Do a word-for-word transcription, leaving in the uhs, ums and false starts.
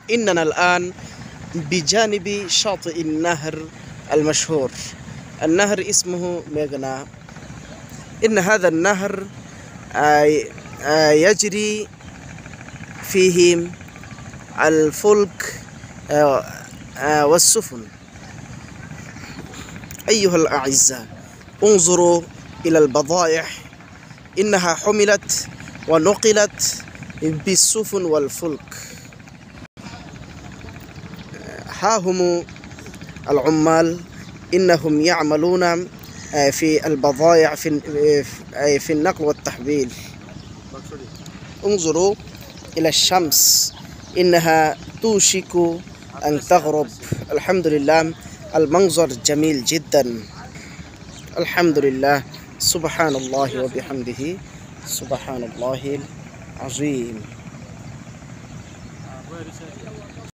إننا الآن بجانب شاطئ النهر المشهور. النهر اسمه ميغنا. إن هذا النهر يجري فيه الفلك والسفن. أيها الأعزاء، انظروا إلى البضائع، إنها حملت ونقلت بالسفن والفلك. ها هم العمال، إنهم يعملون في البضائع في في النقل والتحويل. انظروا إلى الشمس، إنها توشك أن تغرب. الحمد لله، المنظر جميل جدا. الحمد لله، سبحان الله وبحمده، سبحان الله العظيم.